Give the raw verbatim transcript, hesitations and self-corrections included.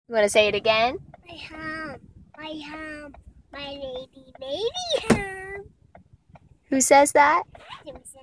You want to say it again? My home, my home, my lady, lady home. Who says that? Jimmy